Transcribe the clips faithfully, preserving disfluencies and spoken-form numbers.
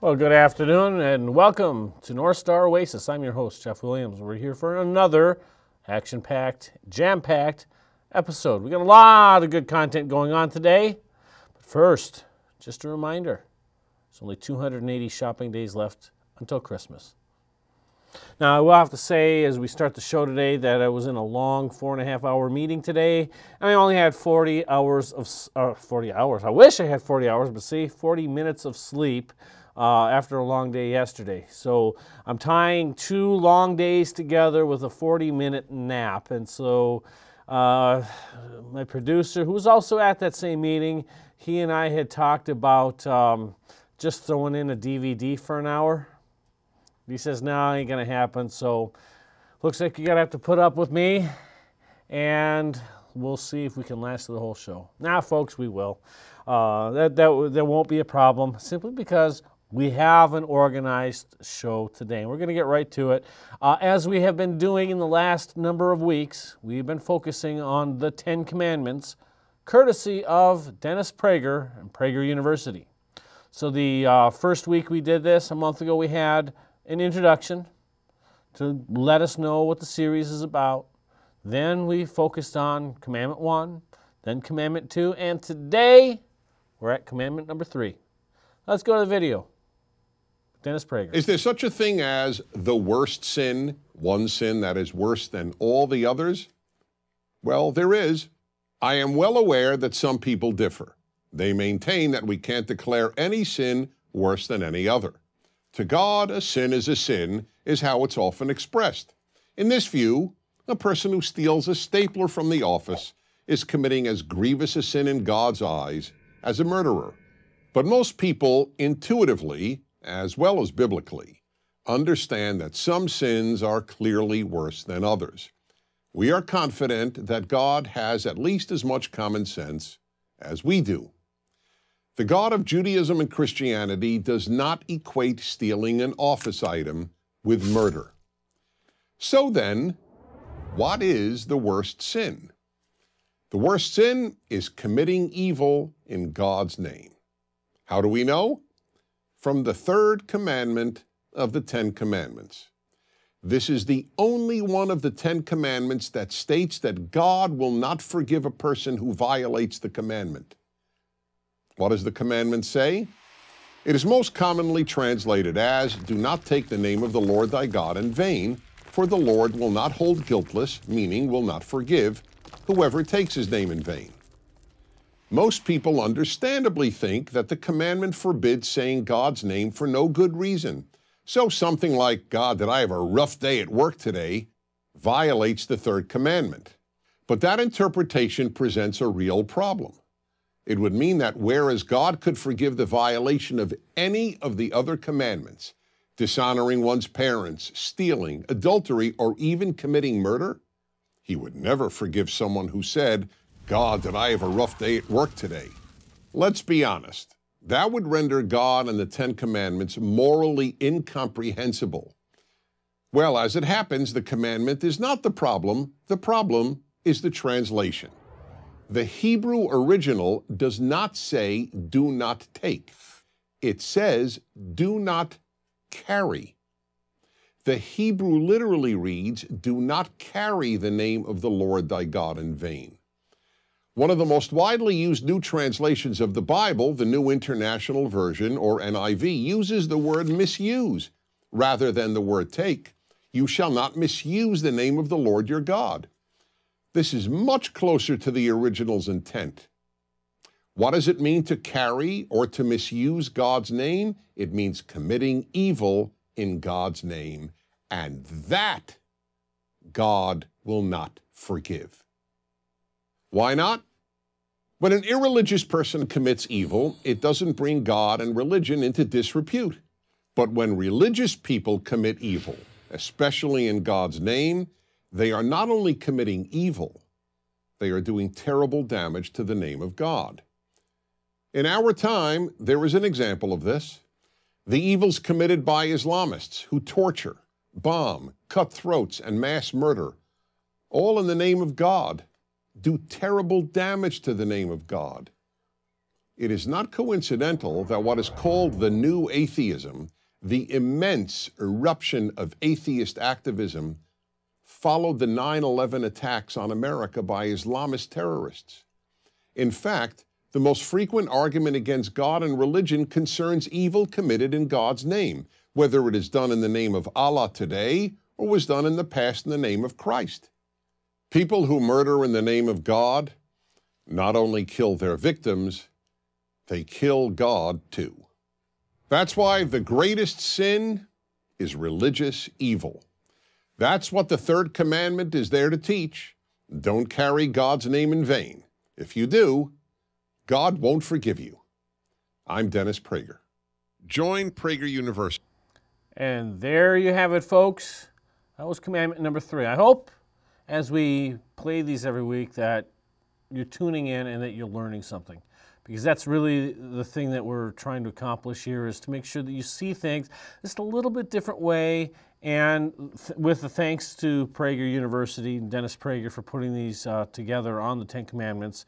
Well, good afternoon and welcome to North Star Oasis. I'm your host, Jeff Williams. We're here for another action-packed, jam-packed episode. We got a lot of good content going on today. But first, just a reminder, there's only two hundred eighty shopping days left until Christmas. Now, I will have to say, as we start the show today, that I was in a long four and a half hour meeting today, and I only had forty hours of, uh, forty hours. I wish I had forty hours, but see, forty minutes of sleep uh, after a long day yesterday. So I'm tying two long days together with a forty minute nap. And so uh, my producer, who was also at that same meeting, he and I had talked about um, just throwing in a D V D for an hour. He says, no, ain't going to happen. So looks like you're going to have to put up with me, and we'll see if we can last the whole show. Now, folks, we will. Uh, that, that, that won't be a problem, simply because we have an organized show today. And we're going to get right to it. Uh, as we have been doing in the last number of weeks, we've been focusing on the Ten Commandments, courtesy of Dennis Prager and Prager University. So the uh, first week we did this, a month ago, we had an introduction to let us know what the series is about. Then we focused on Commandment one, then Commandment two, and today we're at Commandment number three. Let's go to the video. Dennis Prager. Is there such a thing as the worst sin, one sin that is worse than all the others? Well, there is. I am well aware that some people differ. They maintain that we can't declare any sin worse than any other. To God, a sin is a sin, is how it's often expressed. In this view, a person who steals a stapler from the office is committing as grievous a sin in God's eyes as a murderer. But most people intuitively, as well as biblically, understand that some sins are clearly worse than others. We are confident that God has at least as much common sense as we do. The God of Judaism and Christianity does not equate stealing an office item with murder. So then, what is the worst sin? The worst sin is committing evil in God's name. How do we know? From the third commandment of the Ten Commandments. This is the only one of the Ten Commandments that states that God will not forgive a person who violates the commandment. What does the commandment say? It is most commonly translated as, do not take the name of the Lord thy God in vain, for the Lord will not hold guiltless, meaning will not forgive, whoever takes his name in vain. Most people understandably think that the commandment forbids saying God's name for no good reason. So something like, God, did I have a rough day at work today, violates the third commandment. But that interpretation presents a real problem. It would mean that whereas God could forgive the violation of any of the other commandments, dishonoring one's parents, stealing, adultery, or even committing murder, he would never forgive someone who said, God, did I have a rough day at work today? Let's be honest. That would render God and the Ten Commandments morally incomprehensible. Well, as it happens, the commandment is not the problem. The problem is the translation. The Hebrew original does not say, do not take. It says, do not carry. The Hebrew literally reads, do not carry the name of the Lord thy God in vain. One of the most widely used new translations of the Bible, the New International Version, or N I V, uses the word misuse rather than the word take. You shall not misuse the name of the Lord your God. This is much closer to the original's intent. What does it mean to carry or to misuse God's name? It means committing evil in God's name, and that God will not forgive. Why not? When an irreligious person commits evil, it doesn't bring God and religion into disrepute. But when religious people commit evil, especially in God's name, they are not only committing evil, they are doing terrible damage to the name of God. In our time, there is an example of this. The evils committed by Islamists who torture, bomb, cut throats, and mass murder, all in the name of God, do terrible damage to the name of God. It is not coincidental that what is called the new atheism, the immense eruption of atheist activism, followed the nine eleven attacks on America by Islamist terrorists. In fact, the most frequent argument against God and religion concerns evil committed in God's name, whether it is done in the name of Allah today or was done in the past in the name of Christ. People who murder in the name of God not only kill their victims, they kill God too. That's why the greatest sin is religious evil. That's what the third commandment is there to teach. Don't carry God's name in vain. If you do, God won't forgive you. I'm Dennis Prager. Join Prager University. And there you have it, folks. That was commandment number three. I hope as we play these every week that you're tuning in and that you're learning something. Because that's really the thing that we're trying to accomplish here, is to make sure that you see things just a little bit different way. And th with the thanks to Prager University and Dennis Prager for putting these uh, together on the Ten Commandments,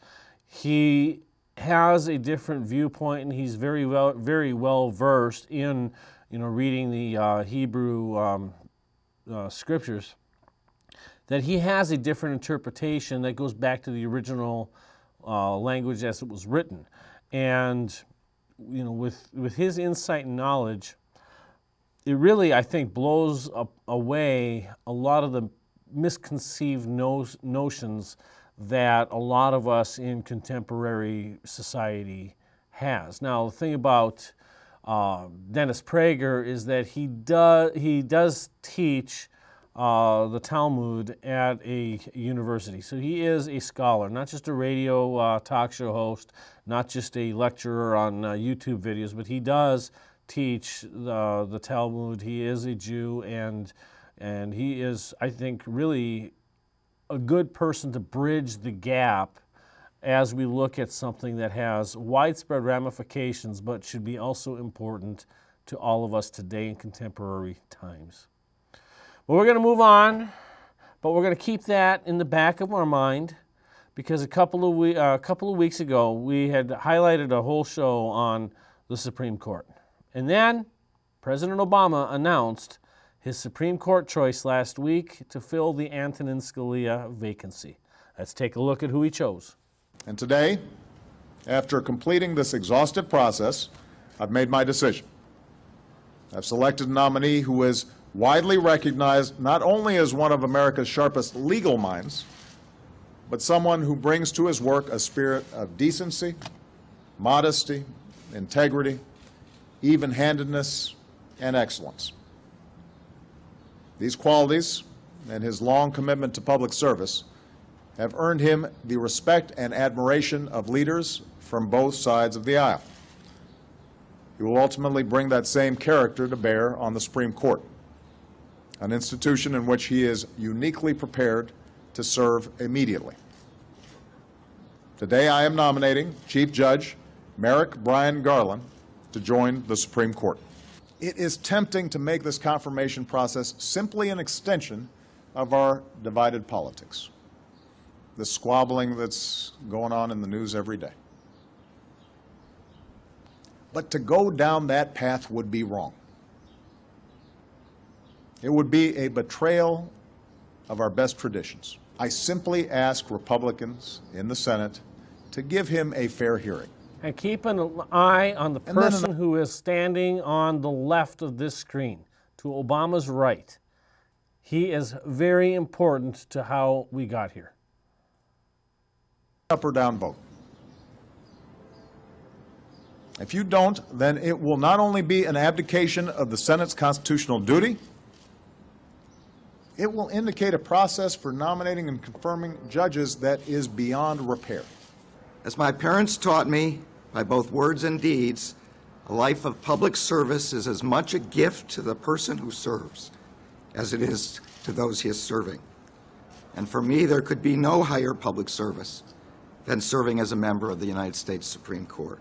he has a different viewpoint, and he's very well, very well versed in, you know, reading the uh, Hebrew um, uh, scriptures. That he has a different interpretation that goes back to the original uh, language as it was written, and you know, with with his insight and knowledge, it really, I think, blows up, away a lot of the misconceived no notions that a lot of us in contemporary society has. Now, the thing about uh, Dennis Prager is that he does he does teach uh, the Talmud at a university. So he is a scholar, not just a radio uh, talk show host, not just a lecturer on uh, YouTube videos, but he does teach the, the Talmud. He is a Jew, and and he is, I think, really a good person to bridge the gap as we look at something that has widespread ramifications but should be also important to all of us today in contemporary times. But we're going to move on, but we're going to keep that in the back of our mind, because a couple of we, uh, a couple of weeks ago we had highlighted a whole show on the Supreme Court. And then President Obama announced his Supreme Court choice last week to fill the Antonin Scalia vacancy. Let's take a look at who he chose. And today, after completing this exhaustive process, I've made my decision. I've selected a nominee who is widely recognized not only as one of America's sharpest legal minds, but someone who brings to his work a spirit of decency, modesty, integrity, even-handedness, and excellence. These qualities and his long commitment to public service have earned him the respect and admiration of leaders from both sides of the aisle. He will ultimately bring that same character to bear on the Supreme Court, an institution in which he is uniquely prepared to serve immediately. Today I am nominating Chief Judge Merrick Brian Garland to join the Supreme Court. It is tempting to make this confirmation process simply an extension of our divided politics, the squabbling that's going on in the news every day. But to go down that path would be wrong. It would be a betrayal of our best traditions. I simply ask Republicans in the Senate to give him a fair hearing. And keep an eye on the person who is standing on the left of this screen, to Obama's right. He is very important to how we got here. Up or down vote. If you don't, then it will not only be an abdication of the Senate's constitutional duty, it will indicate a process for nominating and confirming judges that is beyond repair. As my parents taught me, by both words and deeds, a life of public service is as much a gift to the person who serves as it is to those he is serving. And for me, there could be no higher public service than serving as a member of the United States Supreme Court.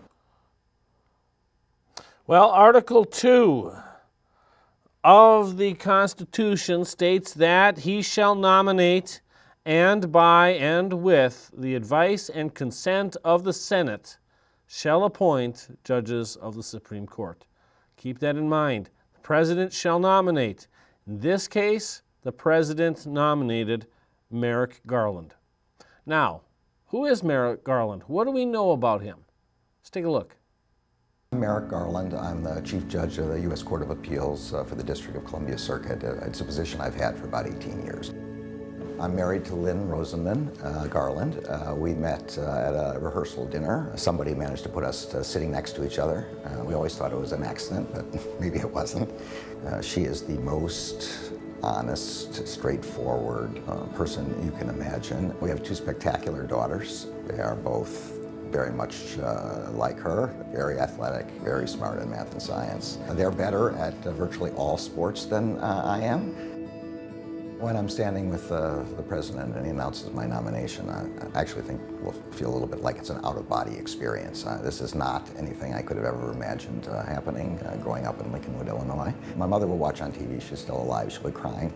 Well, Article two of the Constitution states that he shall nominate, and by and with the advice and consent of the Senate, shall appoint judges of the Supreme Court. Keep that in mind. The president shall nominate. In this case, the president nominated Merrick Garland. Now, who is Merrick Garland? What do we know about him? Let's take a look. Merrick Garland. I'm the Chief Judge of the U S Court of Appeals uh, for the District of Columbia Circuit. Uh, it's a position I've had for about eighteen years. I'm married to Lynn Rosenman uh, Garland. Uh, we met uh, at a rehearsal dinner. Somebody managed to put us uh, sitting next to each other. Uh, we always thought it was an accident, but maybe it wasn't. Uh, she is the most honest, straightforward uh, person you can imagine. We have two spectacular daughters. They are both very much uh, like her, very athletic, very smart in math and science. They're better at uh, virtually all sports than uh, I am. When I'm standing with uh, the president and he announces my nomination, I, I actually think we'll feel a little bit like it's an out-of-body experience. Uh, this is not anything I could have ever imagined uh, happening uh, growing up in Lincolnwood, Illinois. My mother will watch on T V. She's still alive. She'll be crying.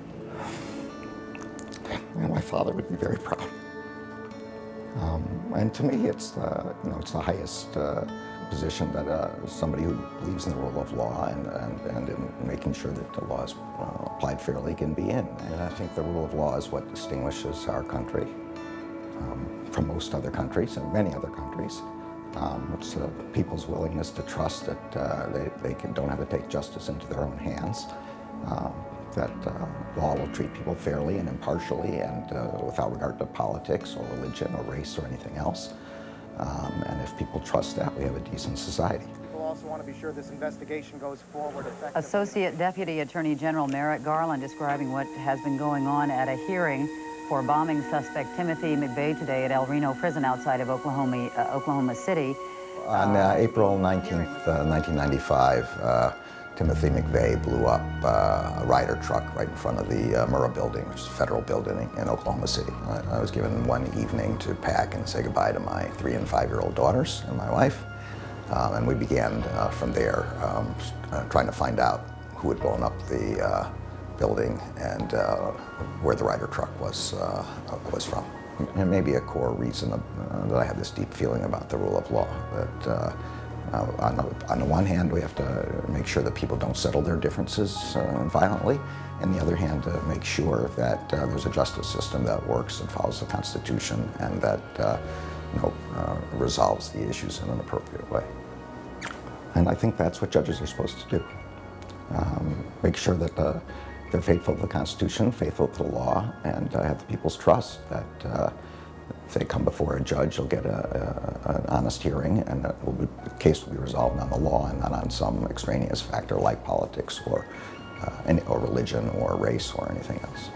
And my father would be very proud. Um, and to me, it's uh, you know it's the highest uh, position that uh, somebody who believes in the rule of law and, and, and in making sure that the law is uh, applied fairly can be in. And I think the rule of law is what distinguishes our country um, from most other countries and many other countries. Um, it's the people's willingness to trust that uh, they, they can, don't have to take justice into their own hands. Um, that uh, law will treat people fairly and impartially and uh, without regard to politics or religion or race or anything else. Um, and if people trust that, we have a decent society. People also want to be sure this investigation goes forward effectively. Associate Deputy Attorney General Merrick Garland describing what has been going on at a hearing for bombing suspect Timothy McVeigh today at El Reno Prison outside of Oklahoma, uh, Oklahoma City. On uh, April nineteenth, uh, nineteen ninety-five, uh, Timothy McVeigh blew up uh, a Ryder truck right in front of the uh, Murrah building, which is a federal building in Oklahoma City. I, I was given one evening to pack and say goodbye to my three and five-year-old daughters and my wife. Um, and we began uh, from there um, uh, trying to find out who had blown up the uh, building and uh, where the Ryder truck was, uh, was from. And maybe a core reason of, uh, that I have this deep feeling about the rule of law. That, uh, Uh, on, the, on the one hand, we have to make sure that people don't settle their differences uh, violently. On the other hand, to make sure that uh, there's a justice system that works and follows the Constitution and that uh, you know, uh, resolves the issues in an appropriate way. And I think that's what judges are supposed to do. Um, make sure that uh, they're faithful to the Constitution, faithful to the law, and uh, have the people's trust that uh, if they come before a judge, they'll get a, a, an honest hearing, and the case will be resolved on the law and not on some extraneous factor like politics or, uh, any, or religion or race or anything else.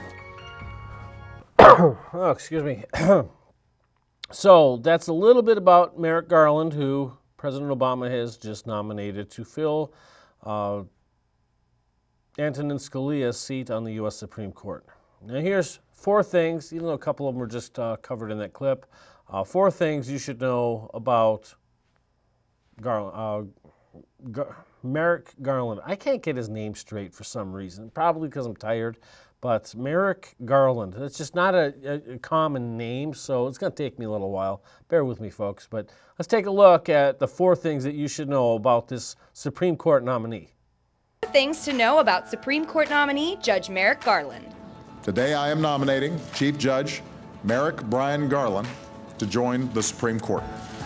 Oh, excuse me. So that's a little bit about Merrick Garland, who President Obama has just nominated to fill uh, Antonin Scalia's seat on the U S Supreme Court. Now here's four things, even though a couple of them were just uh, covered in that clip, uh, four things you should know about Garland, uh, Gar Merrick Garland. I can't get his name straight for some reason, probably because I'm tired, but Merrick Garland. It's just not a, a, a common name, so it's going to take me a little while. Bear with me, folks, but let's take a look at the four things that you should know about this Supreme Court nominee. Things to know about Supreme Court nominee Judge Merrick Garland. Today I am nominating Chief Judge Merrick Brian Garland to join the Supreme Court.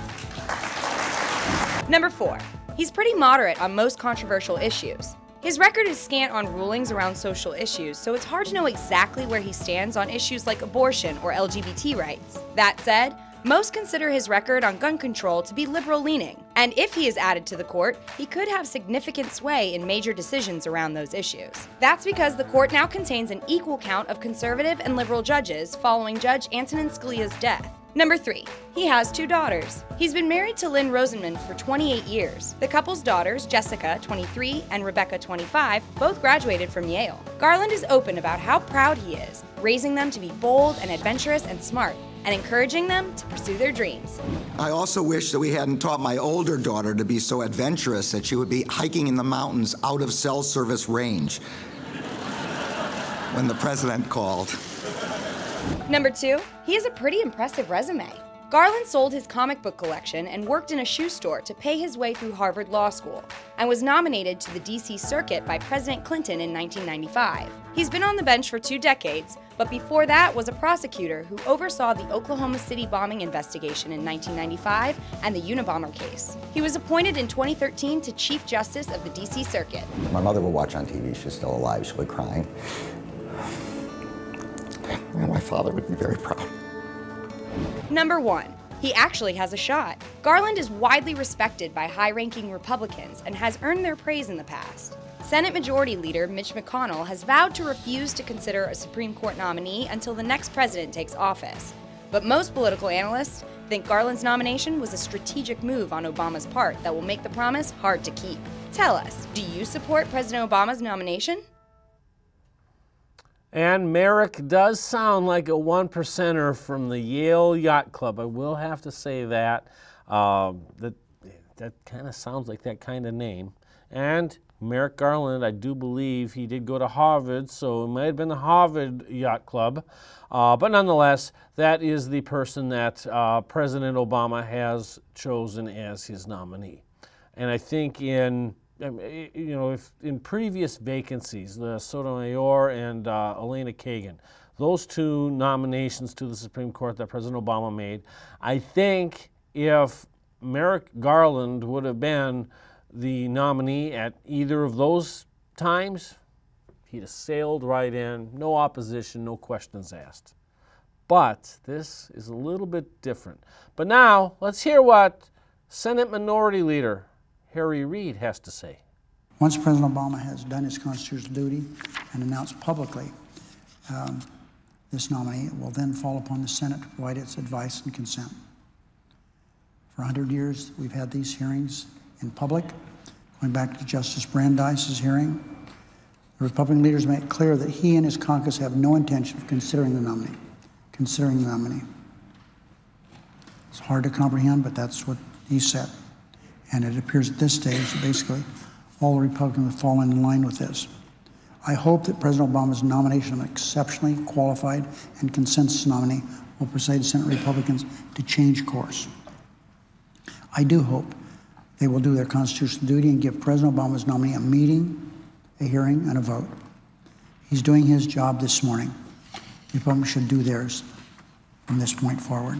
Number four, he's pretty moderate on most controversial issues. His record is scant on rulings around social issues, so it's hard to know exactly where he stands on issues like abortion or L G B T rights. That said, most consider his record on gun control to be liberal-leaning, and if he is added to the court, he could have significant sway in major decisions around those issues. That's because the court now contains an equal count of conservative and liberal judges following Judge Antonin Scalia's death. Number three, he has two daughters. He's been married to Lynn Rosenman for twenty-eight years. The couple's daughters, Jessica, twenty-three, and Rebecca, twenty-five, both graduated from Yale. Garland is open about how proud he is, raising them to be bold and adventurous and smart, and encouraging them to pursue their dreams. I also wish that we hadn't taught my older daughter to be so adventurous that she would be hiking in the mountains out of cell service range when the president called. Number two, he has a pretty impressive resume. Garland sold his comic book collection and worked in a shoe store to pay his way through Harvard Law School, and was nominated to the D C Circuit by President Clinton in nineteen ninety-five. He's been on the bench for two decades, but before that was a prosecutor who oversaw the Oklahoma City bombing investigation in nineteen ninety-five and the Unabomber case. He was appointed in twenty thirteen to Chief Justice of the D C Circuit. My mother would watch on T V. She's still alive. She'll be crying. And my father would be very proud. Number one, he actually has a shot. Garland is widely respected by high-ranking Republicans and has earned their praise in the past. Senate Majority Leader Mitch McConnell has vowed to refuse to consider a Supreme Court nominee until the next president takes office. But most political analysts think Garland's nomination was a strategic move on Obama's part that will make the promise hard to keep. Tell us, do you support President Obama's nomination? And Merrick does sound like a one percenter from the Yale Yacht Club. I will have to say that. Um, that that kind of sounds like that kind of name. And Merrick Garland, I do believe he did go to Harvard, so it might have been the Harvard Yacht Club. Uh, but nonetheless, that is the person that uh, President Obama has chosen as his nominee. And I think in you know, if in previous vacancies, the Sotomayor and uh, Elena Kagan, those two nominations to the Supreme Court that President Obama made, I think if Merrick Garland would have been the nominee at either of those times, he'd have sailed right in, no opposition, no questions asked. But this is a little bit different. But now, let's hear what Senate Minority Leader Harry Reid has to say. Once President Obama has done his constitutional duty and announced publicly um, this nominee, it will then fall upon the Senate to provide its advice and consent. For a hundred years, we've had these hearings in public, going back to Justice Brandeis's hearing. The Republican leaders made it clear that he and his caucus have no intention of considering the nominee, considering the nominee. It's hard to comprehend, but that's what he said. And it appears at this stage that basically all the Republicans have fallen in line with this. I hope that President Obama's nomination of an exceptionally qualified and consensus nominee will persuade Senate Republicans to change course. I do hope they will do their constitutional duty and give President Obama's nominee a meeting, a hearing, and a vote. He's doing his job this morning. The Republicans should do theirs from this point forward.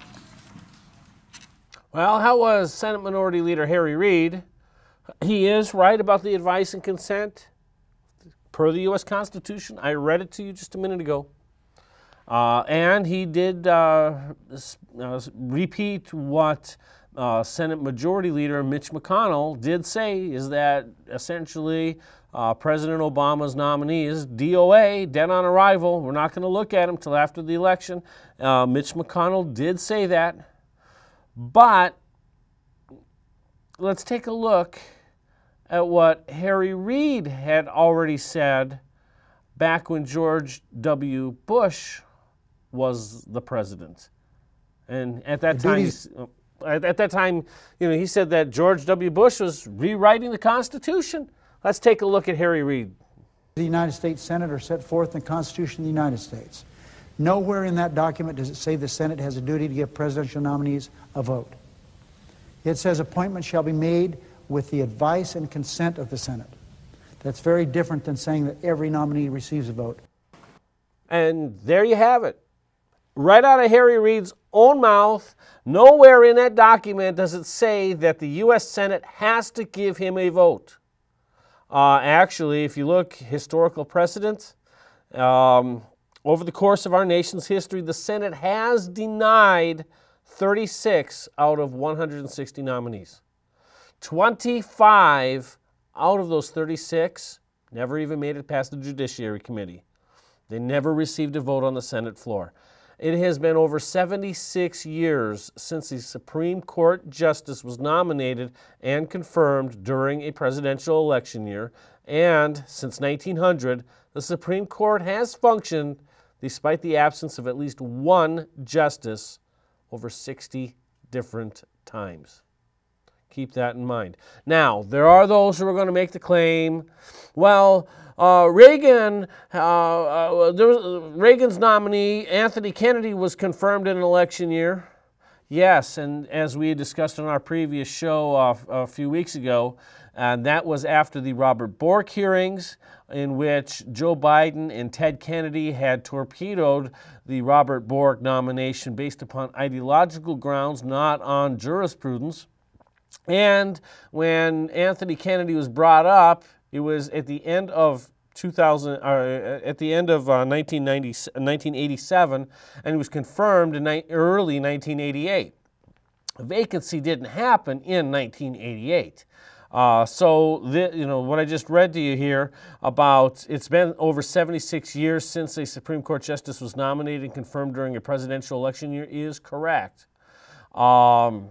Well, how was Senate Minority Leader Harry Reid? He is right about the advice and consent per the U S Constitution. I read it to you just a minute ago. Uh, and he did uh, uh, repeat what uh, Senate Majority Leader Mitch McConnell did say, is that essentially uh, President Obama's nominee is D O A, dead on arrival. We're not going to look at him till after the election. Uh, Mitch McConnell did say that. But let's take a look at what Harry Reid had already said back when George W. Bush was the president. And at that time, at that time, you know, he said that George W. Bush was rewriting the Constitution. Let's take a look at Harry Reid. The United States Senate are set forth in the Constitution of the United States. Nowhere in that document does it say the Senate has a duty to give presidential nominees a vote. It says appointments shall be made with the advice and consent of the Senate. That's very different than saying that every nominee receives a vote. And there you have it. Right out of Harry Reid's own mouth, nowhere in that document does it say that the U S Senate has to give him a vote. Uh, actually, if you look historical precedent, um, over the course of our nation's history, the Senate has denied thirty-six out of one hundred sixty nominees. twenty-five out of those thirty-six never even made it past the Judiciary Committee. They never received a vote on the Senate floor. It has been over seventy-six years since a Supreme Court justice was nominated and confirmed during a presidential election year, and since nineteen hundred, the Supreme Court has functioned despite the absence of at least one justice over sixty different times. Keep that in mind. Now, there are those who are going to make the claim, well, uh, Reagan, uh, uh, there was, uh, Reagan's nominee, Anthony Kennedy, was confirmed in an election year. Yes, and as we discussed on our previous show uh, a few weeks ago, and that was after the Robert Bork hearings, in which Joe Biden and Ted Kennedy had torpedoed the Robert Bork nomination based upon ideological grounds, not on jurisprudence. And when Anthony Kennedy was brought up, it was at the end of two thousand, uh, at the end of uh, nineteen eighty-seven, and it was confirmed in ni- early nineteen eighty-eight. A vacancy didn't happen in nineteen eighty-eight. Uh, so, the, you know, what I just read to you here about, it's been over seventy-six years since a Supreme Court justice was nominated and confirmed during a presidential election year is correct. Um,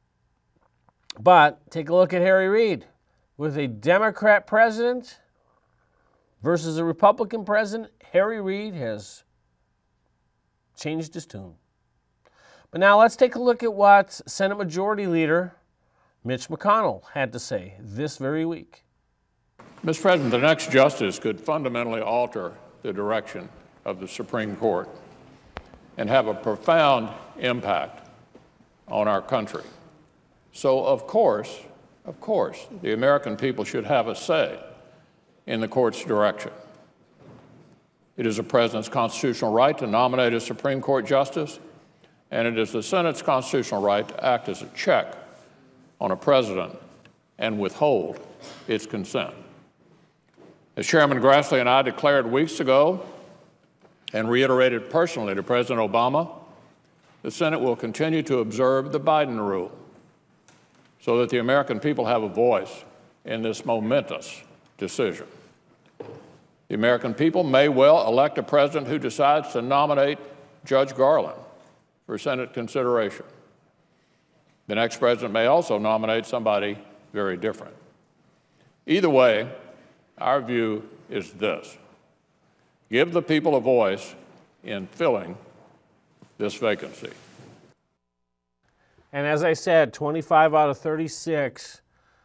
but take a look at Harry Reid. With a Democrat president versus a Republican president, Harry Reid has changed his tune. But now let's take a look at what Senate Majority Leader Mitch McConnell had to say this very week. Mister President, the next justice could fundamentally alter the direction of the Supreme Court and have a profound impact on our country. So, of course, of course, the American people should have a say in the court's direction. It is the President's constitutional right to nominate a Supreme Court justice, and it is the Senate's constitutional right to act as a check on a president and withhold its consent. As Chairman Grassley and I declared weeks ago and reiterated personally to President Obama, the Senate will continue to observe the Biden rule so that the American people have a voice in this momentous decision. The American people may well elect a president who decides to nominate Judge Garland for Senate consideration. The next president may also nominate somebody very different. Either way, our view is this: give the people a voice in filling this vacancy. And as I said, twenty-five out of thirty-six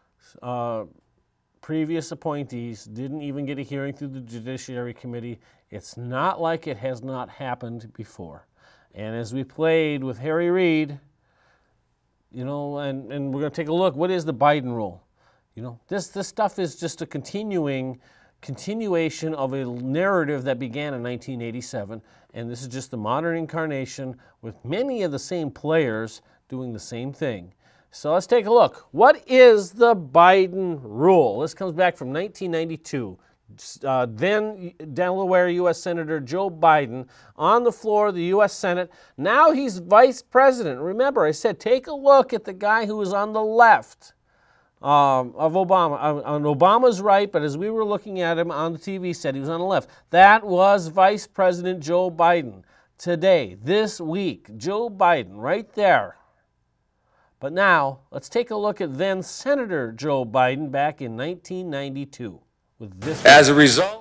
uh, previous appointees didn't even get a hearing through the Judiciary Committee. It's not like it has not happened before. And as we played with Harry Reid, you know, and, and we're going to take a look, what is the Biden rule? You know, this, this stuff is just a continuing continuation of a narrative that began in nineteen eighty-seven, and this is just the modern incarnation with many of the same players doing the same thing. So let's take a look. What is the Biden rule? This comes back from nineteen ninety-two. Uh, then Delaware U S Senator Joe Biden on the floor of the U S Senate. Now he's vice president. Remember, I said take a look at the guy who is on the left um, of Obama. On, on Obama's right, but as we were looking at him on the T V set, he was on the left. That was Vice President Joe Biden. Today, this week, Joe Biden right there. But now, let's take a look at then Senator Joe Biden back in nineteen ninety-two. With this As a result,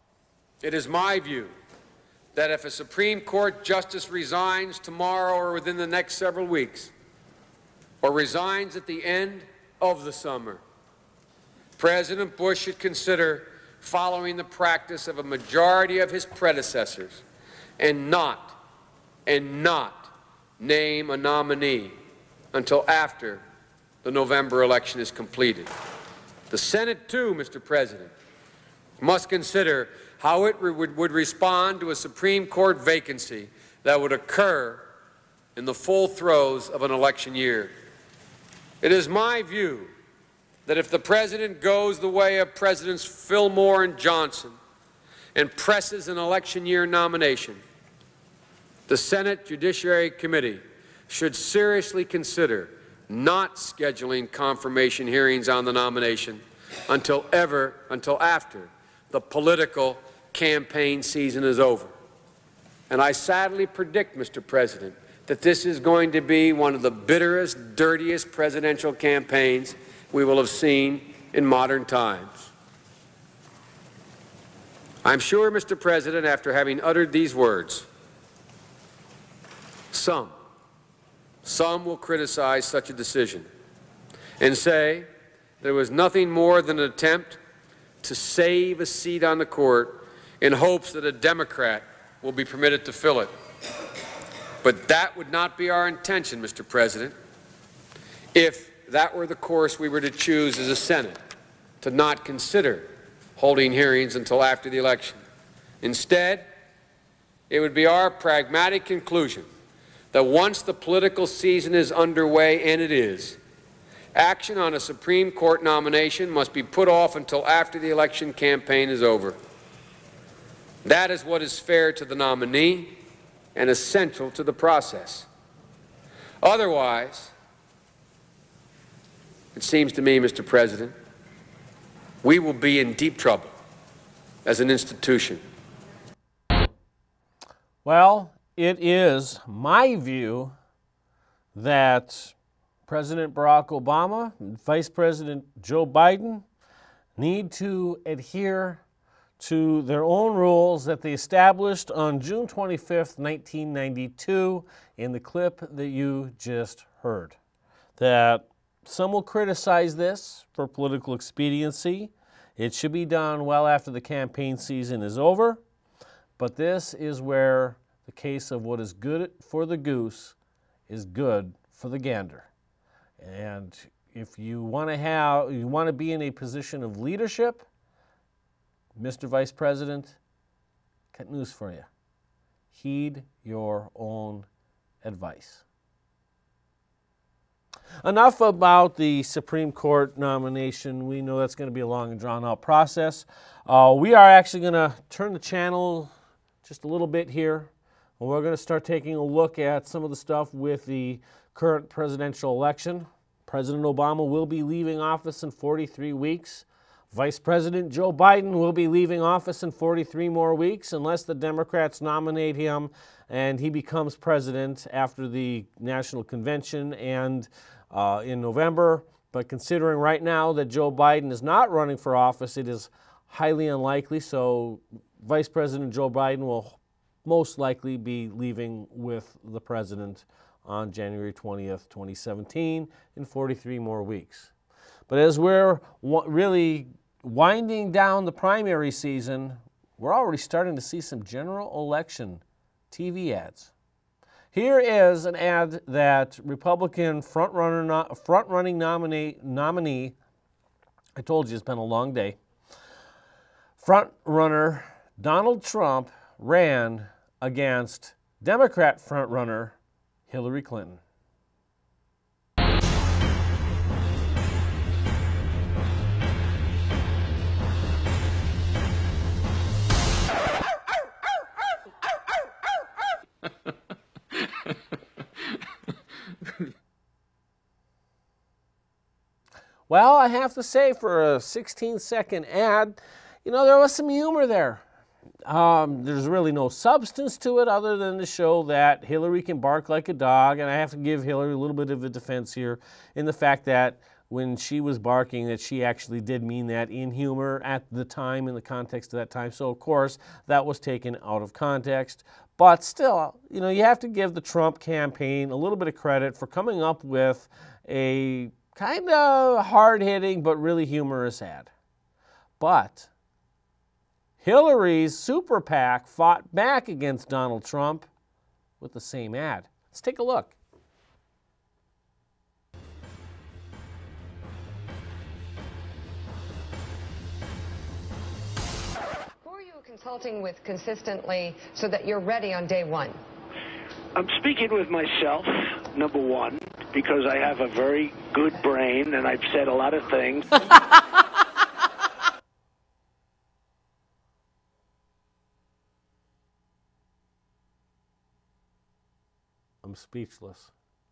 it is my view that if a Supreme Court justice resigns tomorrow or within the next several weeks, or resigns at the end of the summer, President Bush should consider following the practice of a majority of his predecessors and not, and not name a nominee until after the November election is completed. The Senate, too, Mister President, must consider how it re would, would respond to a Supreme Court vacancy that would occur in the full throes of an election year. It is my view that if the President goes the way of Presidents Fillmore and Johnson and presses an election year nomination, the Senate Judiciary Committee should seriously consider not scheduling confirmation hearings on the nomination until ever, until after the political campaign season is over. And I sadly predict, Mister President, that this is going to be one of the bitterest, dirtiest presidential campaigns we will have seen in modern times. I'm sure, Mister President, after having uttered these words, some, some will criticize such a decision and say there was nothing more than an attempt to save a seat on the court in hopes that a Democrat will be permitted to fill it. But that would not be our intention, Mister President, if that were the course we were to choose as a Senate, to not consider holding hearings until after the election. Instead, it would be our pragmatic conclusion that once the political season is underway, and it is, action on a Supreme Court nomination must be put off until after the election campaign is over. That is what is fair to the nominee and essential to the process. Otherwise, it seems to me, Mister President, we will be in deep trouble as an institution. Well, it is my view that President Barack Obama and Vice President Joe Biden need to adhere to their own rules that they established on June twenty-fifth, nineteen ninety-two, in the clip that you just heard. That some will criticize this for political expediency. It should be done well after the campaign season is over. But this is where the case of what is good for the goose is good for the gander. And if you want to have, you want to be in a position of leadership, Mister Vice President, got news for you. Heed your own advice. Enough about the Supreme Court nomination. We know that's going to be a long and drawn-out process. Uh, we are actually going to turn the channel just a little bit here. And we're going to start taking a look at some of the stuff with the current presidential election. President Obama will be leaving office in forty-three weeks. Vice President Joe Biden will be leaving office in forty-three more weeks unless the Democrats nominate him and he becomes president after the National Convention and uh, in November. But considering right now that Joe Biden is not running for office, it is highly unlikely. So Vice President Joe Biden will most likely be leaving with the president on January twentieth, twenty seventeen, in forty-three more weeks. But as we're really winding down the primary season, we're already starting to see some general election T V ads. Here is an ad that Republican front-runner, front-running nominee, nominee, I told you it's been a long day, front-runner Donald Trump ran against Democrat front-runner Hillary Clinton. Well, I have to say, for a sixteen second ad, you know, there was some humor there. Um, there's really no substance to it other than to show that Hillary can bark like a dog, and I have to give Hillary a little bit of a defense here in the fact that when she was barking, that she actually did mean that in humor at the time, in the context of that time. So, of course, that was taken out of context. But still, you know, you have to give the Trump campaign a little bit of credit for coming up with a kind of hard-hitting but really humorous ad. But Hillary's super PAC fought back against Donald Trump with the same ad. Let's take a look. Who are you consulting with consistently so that you're ready on day one? I'm speaking with myself, number one, because I have a very good brain and I've said a lot of things. I'm speechless.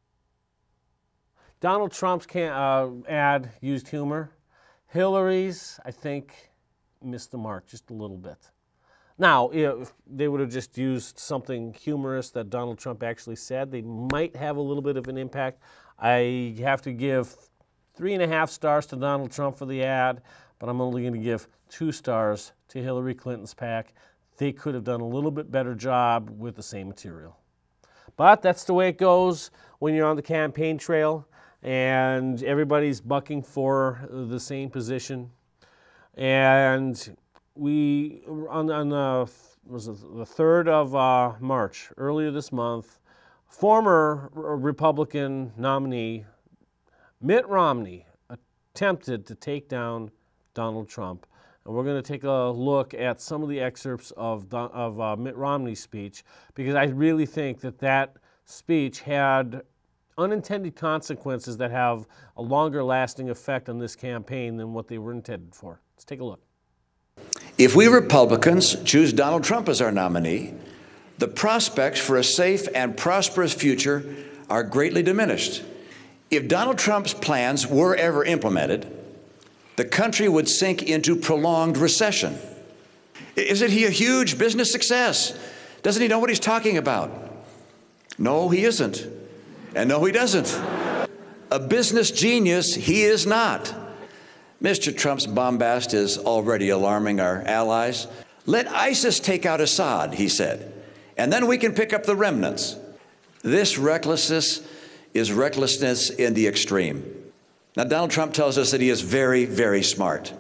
Donald Trump's can, uh, ad used humor. Hillary's, I think, missed the mark just a little bit. Now, if they would have just used something humorous that Donald Trump actually said, they might have a little bit of an impact. I have to give three and a half stars to Donald Trump for the ad, but I'm only going to give two stars to Hillary Clinton's PAC. They could have done a little bit better job with the same material. But that's the way it goes when you're on the campaign trail and everybody's bucking for the same position. And we, on, on the, was it the third of uh, March, earlier this month, former Republican nominee Mitt Romney attempted to take down Donald Trump. And we're going to take a look at some of the excerpts of, of uh, Mitt Romney's speech, because I really think that that speech had unintended consequences that have a longer lasting effect on this campaign than what they were intended for. Let's take a look. If we Republicans choose Donald Trump as our nominee, the prospects for a safe and prosperous future are greatly diminished. If Donald Trump's plans were ever implemented, the country would sink into prolonged recession. Isn't he a huge business success? Doesn't he know what he's talking about? No, he isn't. And no, he doesn't. A business genius, he is not. Mister Trump's bombast is already alarming our allies. Let ISIS take out Assad, he said, and then we can pick up the remnants. This recklessness is recklessness in the extreme. Now, Donald Trump tells us that he is very, very smart.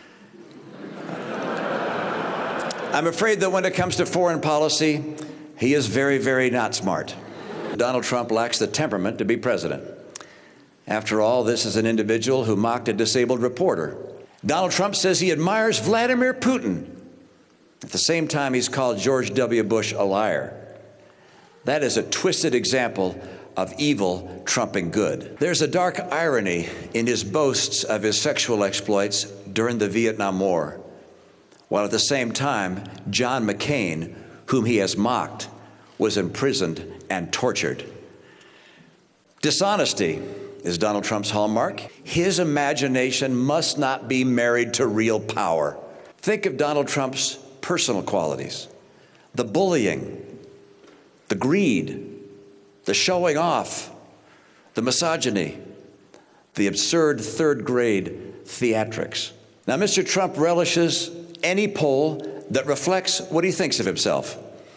I'm afraid that when it comes to foreign policy, he is very, very not smart. Donald Trump lacks the temperament to be president. After all, this is an individual who mocked a disabled reporter. Donald Trump says he admires Vladimir Putin. At the same time, he's called George W. Bush a liar. That is a twisted example of evil trumping good. There's a dark irony in his boasts of his sexual exploits during the Vietnam War, while at the same time, John McCain, whom he has mocked, was imprisoned and tortured. Dishonesty is Donald Trump's hallmark. His imagination must not be married to real power. Think of Donald Trump's personal qualities: the bullying, the greed, the showing off, the misogyny, the absurd third-grade theatrics. Now, Mister Trump relishes any poll that reflects what he thinks of himself.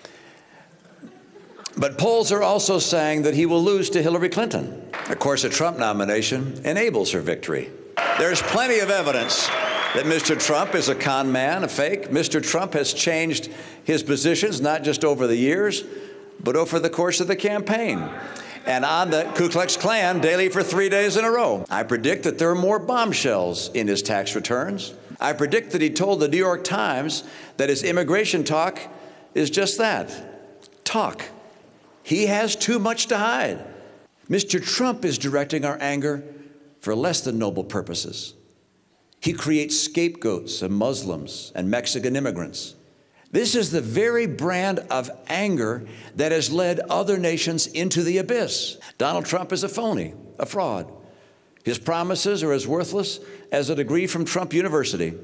But polls are also saying that he will lose to Hillary Clinton. Of course, a Trump nomination enables her victory. There's plenty of evidence that Mister Trump is a con man, a fake. Mister Trump has changed his positions not just over the years, but over the course of the campaign, and on the Ku Klux Klan daily for three days in a row. I predict that there are more bombshells in his tax returns. I predict that he told the New York Times that his immigration talk is just that, talk. He has too much to hide. Mister Trump is directing our anger for less than noble purposes. He creates scapegoats of Muslims and Mexican immigrants. This is the very brand of anger that has led other nations into the abyss. Donald Trump is a phony, a fraud. His promises are as worthless as a degree from Trump University.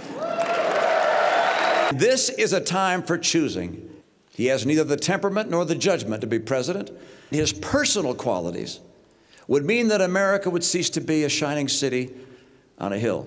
This is a time for choosing. He has neither the temperament nor the judgment to be president. His personal qualities would mean that America would cease to be a shining city on a hill.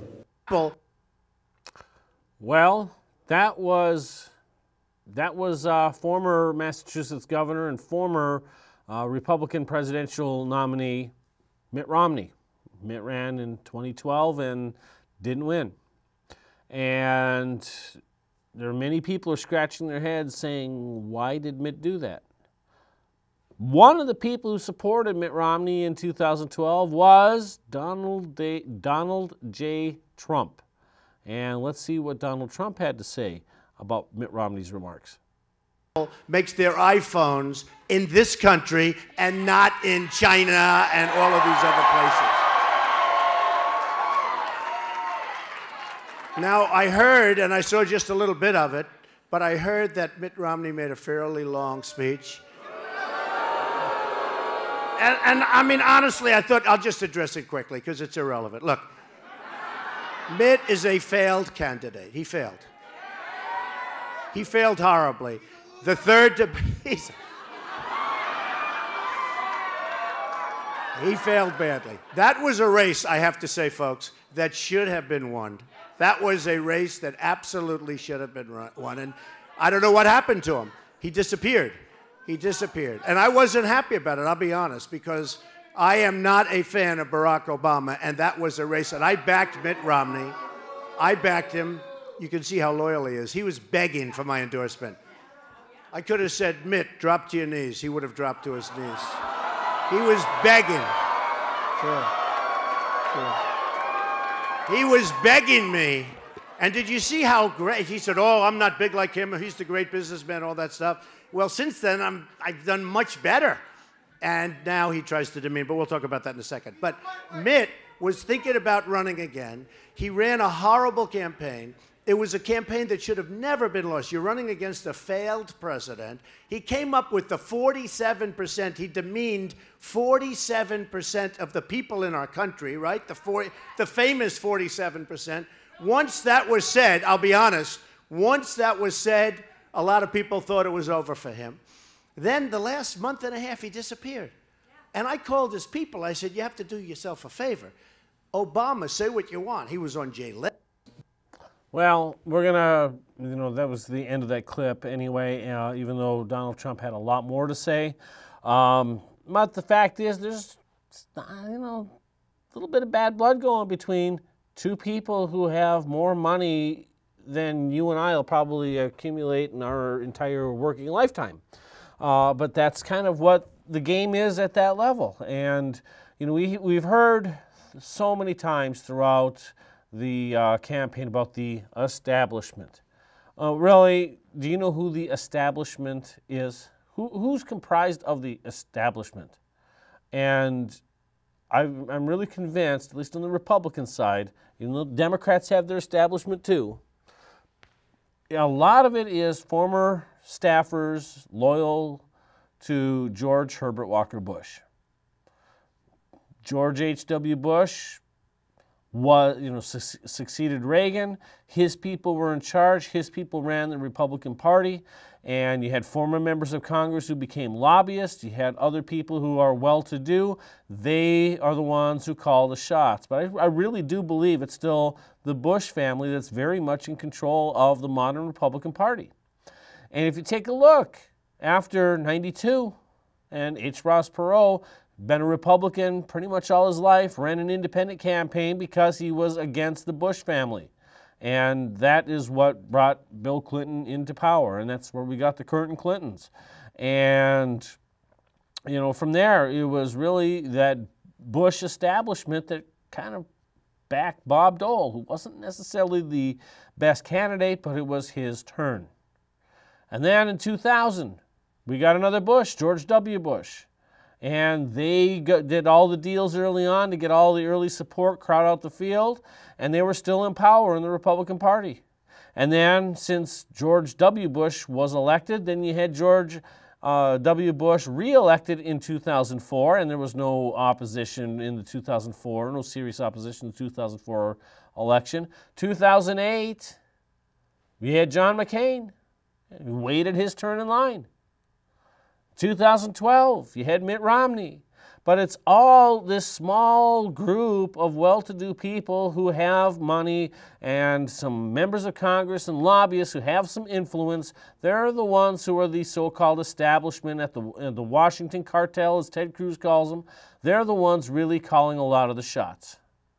Well, that was... That was uh, former Massachusetts governor and former uh, Republican presidential nominee Mitt Romney. Mitt ran in twenty twelve and didn't win. And there are many people who are scratching their heads saying, why did Mitt do that? One of the people who supported Mitt Romney in two thousand twelve was Donald, Day, Donald J. Trump. And let's see what Donald Trump had to say about Mitt Romney's remarks. Makes their iPhones in this country and not in China and all of these other places. Now, I heard, and I saw just a little bit of it, but I heard that Mitt Romney made a fairly long speech. And, and I mean, honestly, I thought I'll just address it quickly because it's irrelevant. Look, Mitt is a failed candidate. He failed. He failed horribly. The third debate, he failed badly. That was a race, I have to say, folks, that should have been won. That was a race that absolutely should have been won. And I don't know what happened to him. He disappeared. He disappeared. And I wasn't happy about it, I'll be honest, because I am not a fan of Barack Obama, and that was a race that I backed Mitt Romney. I backed him. You can see how loyal he is. He was begging for my endorsement. I could have said, Mitt, drop to your knees. He would have dropped to his knees. He was begging. Sure. Sure. He was begging me. And did you see how great? He said, oh, I'm not big like him. He's the great businessman, all that stuff. Well, since then, I'm, I've done much better. And now he tries to demean, but we'll talk about that in a second. But Mitt was thinking about running again. He ran a horrible campaign. It was a campaign that should have never been lost. You're running against a failed president. He came up with the forty-seven percent. He demeaned forty-seven percent of the people in our country, right? The, forty, the famous forty-seven percent. Once that was said, I'll be honest, once that was said, a lot of people thought it was over for him. Then the last month and a half, he disappeared. And I called his people. I said, you have to do yourself a favor. Obama, say what you want. He was on Jay Leno. Well, we're going to, you know, that was the end of that clip anyway, uh, even though Donald Trump had a lot more to say. Um, but the fact is, there's, you know, a little bit of bad blood going between two people who have more money than you and I will probably accumulate in our entire working lifetime. Uh, but that's kind of what the game is at that level. And, you know, we, we've heard so many times throughout the uh, campaign about the establishment. Uh, really, do you know who the establishment is? Who, who's comprised of the establishment? And I've, I'm really convinced, at least on the Republican side, even though Democrats have their establishment too, a lot of it is former staffers loyal to George Herbert Walker Bush. George H W Bush was, you know, su succeeded Reagan. His people were in charge. His people ran the Republican Party. And you had former members of Congress who became lobbyists. You had other people who are well-to-do. They are the ones who call the shots. But I, I really do believe it's still the Bush family that's very much in control of the modern Republican Party. And if you take a look, after ninety-two, and H. Ross Perot, been a Republican pretty much all his life, ran an independent campaign because he was against the Bush family. And that is what brought Bill Clinton into power, and that's where we got the current Clintons. And, you know, from there, it was really that Bush establishment that kind of backed Bob Dole, who wasn't necessarily the best candidate, but it was his turn. And then in two thousand, we got another Bush, George W. Bush. And they got, did all the deals early on to get all the early support, crowd out the field, and they were still in power in the Republican Party. And then since George W. Bush was elected, then you had George uh, W. Bush re-elected in two thousand four, and there was no opposition in the two thousand four, no serious opposition in the two thousand four election. two thousand eight, we had John McCain. He waited his turn in line. two thousand twelve, you had Mitt Romney. But it's all this small group of well-to-do people who have money and some members of Congress and lobbyists who have some influence. They're the ones who are the so-called establishment at the, at the Washington cartel, as Ted Cruz calls them. They're the ones really calling a lot of the shots.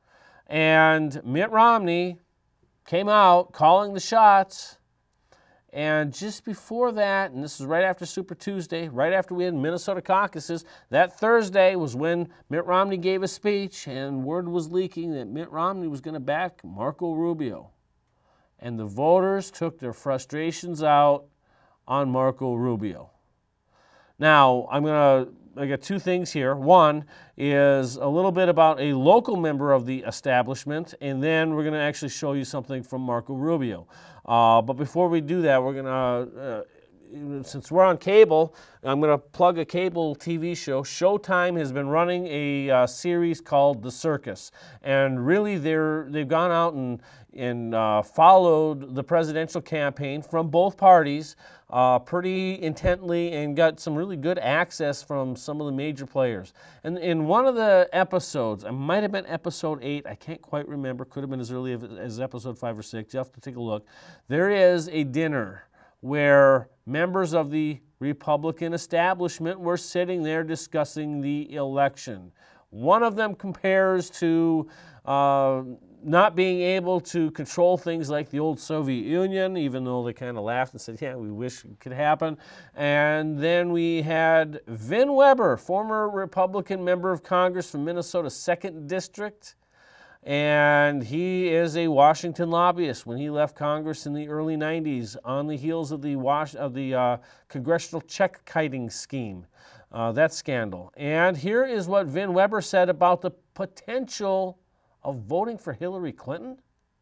And Mitt Romney came out calling the shots. And just before that, and this is right after Super Tuesday, right after we had Minnesota caucuses, that Thursday was when Mitt Romney gave a speech, and word was leaking that Mitt Romney was going to back Marco Rubio. And the voters took their frustrations out on Marco Rubio. Now, I'm going to, I got two things here. One is a little bit about a local member of the establishment, and then we're going to actually show you something from Marco Rubio. Uh, but before we do that, we're going to, uh, since we're on cable, I'm going to plug a cable T V show. Showtime has been running a uh, series called The Circus. And really, they're, they've gone out and, and uh, followed the presidential campaign from both parties uh, pretty intently and got some really good access from some of the major players. And in one of the episodes, it might have been episode eight, I can't quite remember, could have been as early as episode five or six, you have to take a look. There is a dinner where members of the Republican establishment were sitting there discussing the election. One of them compares to uh, not being able to control things like the old Soviet Union, even though they kind of laughed and said, yeah, we wish it could happen. And then we had Vin Weber, former Republican member of Congress from Minnesota's second District. And he is a Washington lobbyist. When he left Congress in the early nineties on the heels of the, Was- of the uh, congressional check-kiting scheme, uh, that scandal. And here is what Vin Weber said about the potential of voting for Hillary Clinton?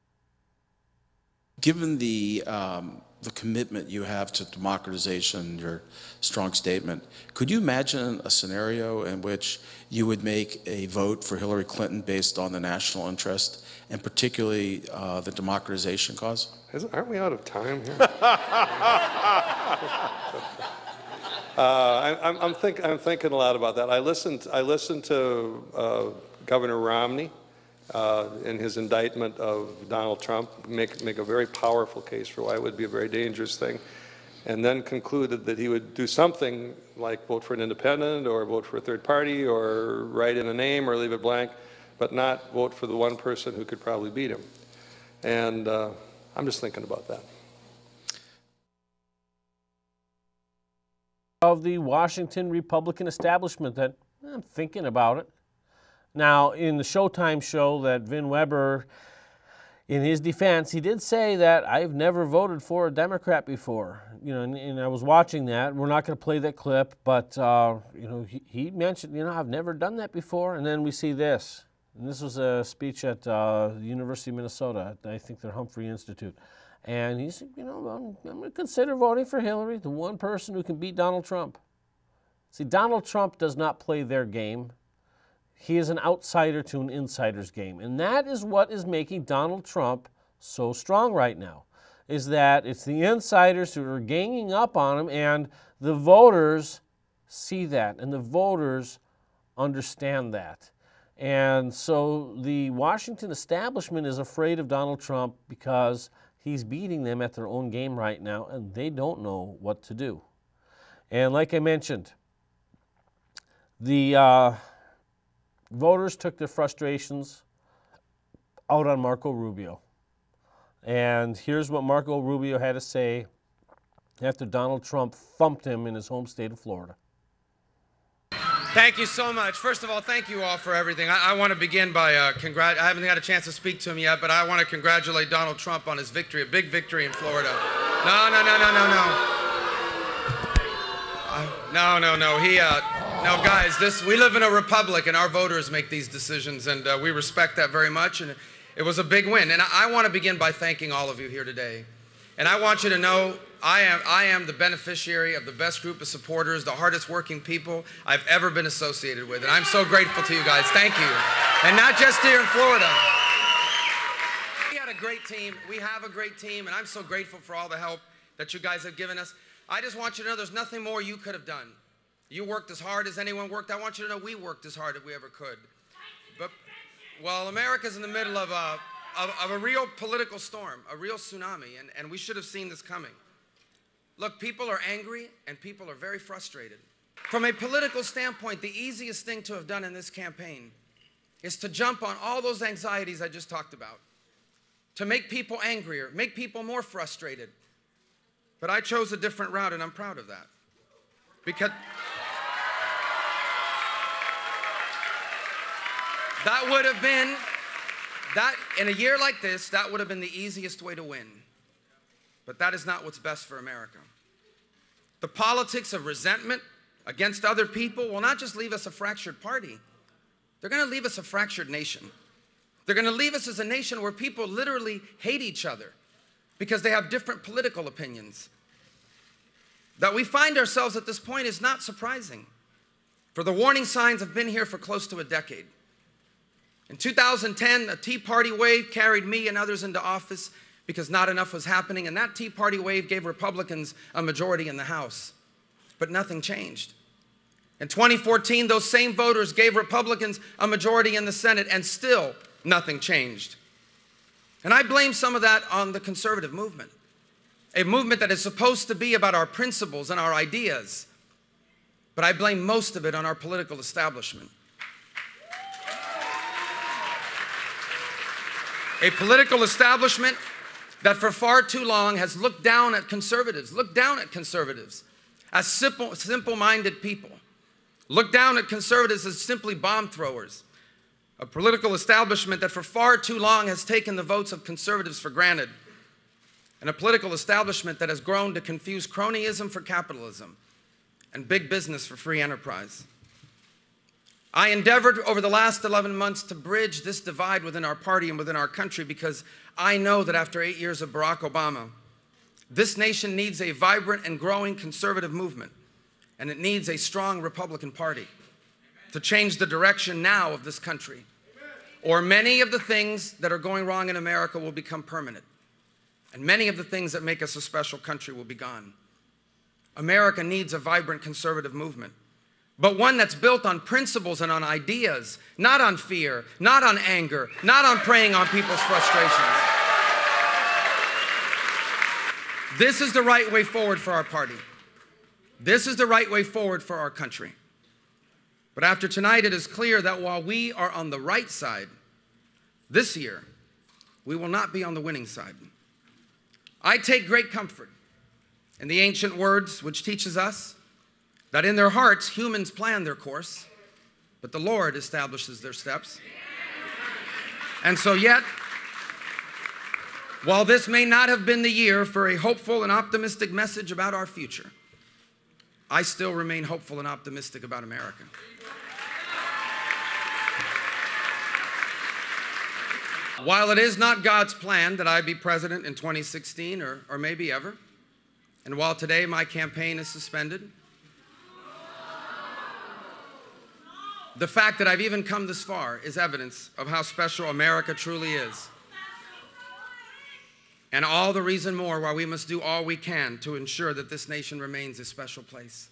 Given the, um, the commitment you have to democratization, your strong statement, could you imagine a scenario in which you would make a vote for Hillary Clinton based on the national interest, and particularly uh, the democratization cause? Isn't, aren't we out of time here? uh, I, I'm, I'm, think, I'm thinking a lot about that. I listened, I listened to uh, Governor Romney Uh, in his indictment of Donald Trump, make, make a very powerful case for why it would be a very dangerous thing, and then concluded that he would do something like vote for an independent or vote for a third party or write in a name or leave it blank, but not vote for the one person who could probably beat him. And uh, I'm just thinking about that. Of the Washington Republican establishment that I'm thinking about it. Now, in the Showtime show that Vin Weber, in his defense, he did say that I've never voted for a Democrat before. You know, and, and I was watching that. We're not going to play that clip, but uh, you know, he, he mentioned, you know, I've never done that before. And then we see this, and this was a speech at uh, the University of Minnesota, I think their Humphrey Institute, and he said, you know, I'm, I'm going to consider voting for Hillary, the one person who can beat Donald Trump. See, Donald Trump does not play their game. He is an outsider to an insider's game. And that is what is making Donald Trump so strong right now, is that it's the insiders who are ganging up on him, and the voters see that, and the voters understand that. And so the Washington establishment is afraid of Donald Trump because he's beating them at their own game right now, and they don't know what to do. And like I mentioned, the uh, voters took their frustrations out on Marco Rubio. And here's what Marco Rubio had to say after Donald Trump thumped him in his home state of Florida. Thank you so much. First of all, thank you all for everything. I, I want to begin by uh, congrat. I haven't had a chance to speak to him yet, but I want to congratulate Donald Trump on his victory, a big victory in Florida. No, no, no, no, no, no. Uh, no, no, no. He, uh, no, guys. This we live in a republic, and our voters make these decisions, and uh, we respect that very much. And it was a big win. And I, I want to begin by thanking all of you here today. And I want you to know I am, I am the beneficiary of the best group of supporters, the hardest working people I've ever been associated with. And I'm so grateful to you guys. Thank you. And not just here in Florida. We had a great team. We have a great team. And I'm so grateful for all the help that you guys have given us. I just want you to know there's nothing more you could have done. You worked as hard as anyone worked. I want you to know we worked as hard as we ever could. But, well, America's in the middle of a, of, of a real political storm, a real tsunami, and, and we should have seen this coming. Look, people are angry and people are very frustrated. From a political standpoint, the easiest thing to have done in this campaign is to jump on all those anxieties I just talked about, to make people angrier, make people more frustrated. But I chose a different route, and I'm proud of that. Because that would have been, that in a year like this, that would have been the easiest way to win. But that is not what's best for America. The politics of resentment against other people will not just leave us a fractured party. They're going to leave us a fractured nation. They're going to leave us as a nation where people literally hate each other because they have different political opinions. That we find ourselves at this point is not surprising, for the warning signs have been here for close to a decade. In two thousand ten, a Tea Party wave carried me and others into office because not enough was happening, and that Tea Party wave gave Republicans a majority in the House. But nothing changed. In twenty fourteen, those same voters gave Republicans a majority in the Senate, and still nothing changed. And I blame some of that on the conservative movement, a movement that is supposed to be about our principles and our ideas. But I blame most of it on our political establishment. A political establishment that for far too long has looked down at conservatives, looked down at conservatives as simple, simple-minded people, looked down at conservatives as simply bomb throwers. A political establishment that for far too long has taken the votes of conservatives for granted. And a political establishment that has grown to confuse cronyism for capitalism and big business for free enterprise. I endeavored over the last eleven months to bridge this divide within our party and within our country because I know that after eight years of Barack Obama, this nation needs a vibrant and growing conservative movement, and it needs a strong Republican Party to change the direction now of this country. Or many of the things that are going wrong in America will become permanent, and many of the things that make us a special country will be gone. America needs a vibrant conservative movement, but one that's built on principles and on ideas, not on fear, not on anger, not on preying on people's frustrations. This is the right way forward for our party. This is the right way forward for our country. But after tonight, it is clear that while we are on the right side, this year, we will not be on the winning side. I take great comfort in the ancient words which teaches us that in their hearts humans plan their course, but the Lord establishes their steps. And so yet, while this may not have been the year for a hopeful and optimistic message about our future, I still remain hopeful and optimistic about America. While it is not God's plan that I be president in twenty sixteen or, or maybe ever, and while today my campaign is suspended, the fact that I've even come this far is evidence of how special America truly is. And all the reason more why we must do all we can to ensure that this nation remains a special place.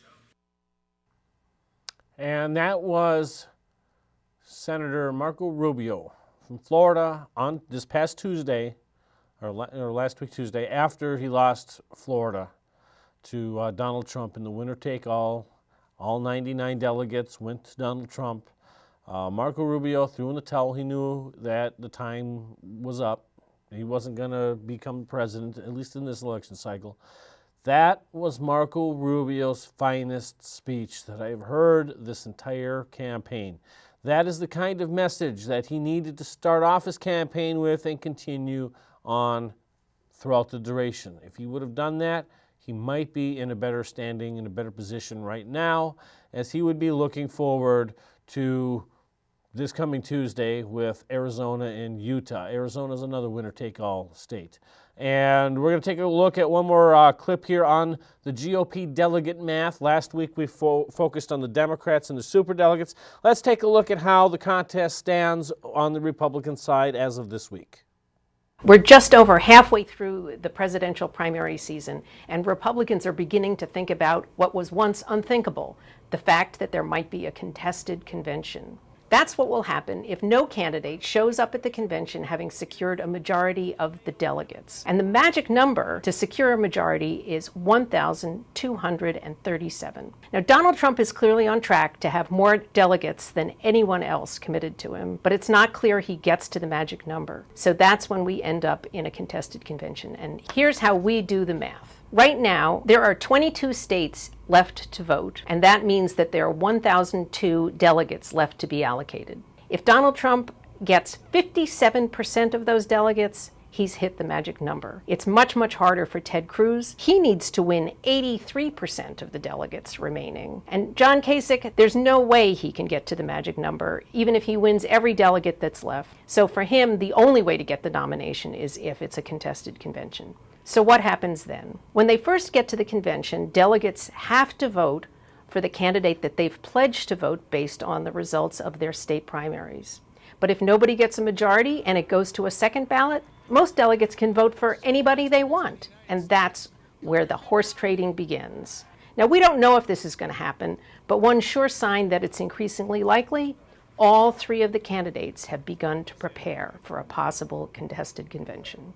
And that was Senator Marco Rubio from Florida on this past Tuesday, or, la or last week Tuesday, after he lost Florida to uh, Donald Trump in the winner-take-all. All ninety-nine delegates went to Donald Trump. Uh, Marco Rubio threw in the towel. He knew that the time was up. He wasn't going to become president, at least in this election cycle. That was Marco Rubio's finest speech that I've heard this entire campaign. That is the kind of message that he needed to start off his campaign with and continue on throughout the duration. If he would have done that, he might be in a better standing, in a better position right now, as he would be looking forward to this coming Tuesday with Arizona and Utah. Arizona is another winner-take-all state. And we're going to take a look at one more uh, clip here on the G O P delegate math. Last week we fo focused on the Democrats and the superdelegates. Let's take a look at how the contest stands on the Republican side as of this week. We're just over halfway through the presidential primary season, and Republicans are beginning to think about what was once unthinkable, the fact that there might be a contested convention. That's what will happen if no candidate shows up at the convention having secured a majority of the delegates. And the magic number to secure a majority is one thousand two hundred thirty-seven. Now, Donald Trump is clearly on track to have more delegates than anyone else committed to him, but it's not clear he gets to the magic number. So that's when we end up in a contested convention. And here's how we do the math. Right now, there are twenty-two states left to vote, and that means that there are one thousand two delegates left to be allocated. If Donald Trump gets fifty-seven percent of those delegates, he's hit the magic number. It's much, much harder for Ted Cruz. He needs to win eighty-three percent of the delegates remaining. And John Kasich, there's no way he can get to the magic number, even if he wins every delegate that's left. So for him, the only way to get the nomination is if it's a contested convention. So what happens then? When they first get to the convention, delegates have to vote for the candidate that they've pledged to vote based on the results of their state primaries. But if nobody gets a majority and it goes to a second ballot, most delegates can vote for anybody they want. And that's where the horse trading begins. Now, we don't know if this is going to happen, but one sure sign that it's increasingly likely, all three of the candidates have begun to prepare for a possible contested convention.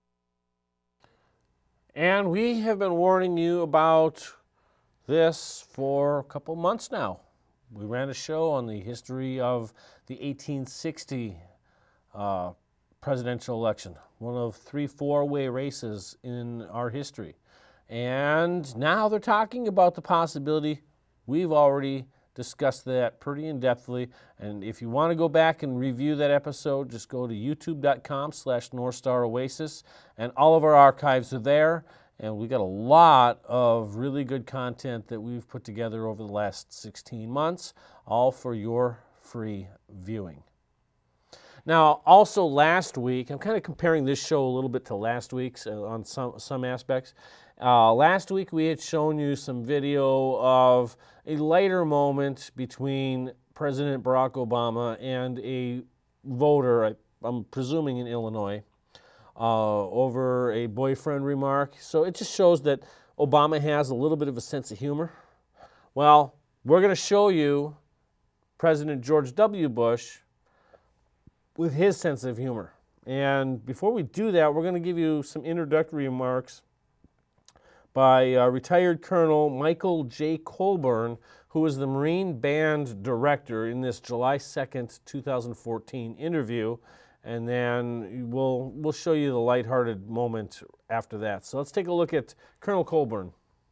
And we have been warning you about this for a couple months now. We ran a show on the history of the eighteen sixty uh, presidential election, one of three four-way races in our history. And now they're talking about the possibility. We've already discussed that pretty in-depthly, and if you want to go back and review that episode, just go to youtube.com slash Northstar Oasis, and all of our archives are there, and we got a lot of really good content that we've put together over the last sixteen months, all for your free viewing. Now, also last week, I'm kind of comparing this show a little bit to last week's uh, on some, some aspects. Uh, last week we had shown you some video of a lighter moment between President Barack Obama and a voter, I, I'm presuming in Illinois, uh, over a boyfriend remark. So it just shows that Obama has a little bit of a sense of humor. Well, we're going to show you President George W. Bush with his sense of humor. And before we do that, we're going to give you some introductory remarks by uh, retired Colonel Michael J. Colburn, who was the Marine Band Director in this July second, two thousand fourteen interview, and then we'll, we'll show you the lighthearted moment after that. So let's take a look at Colonel Colburn.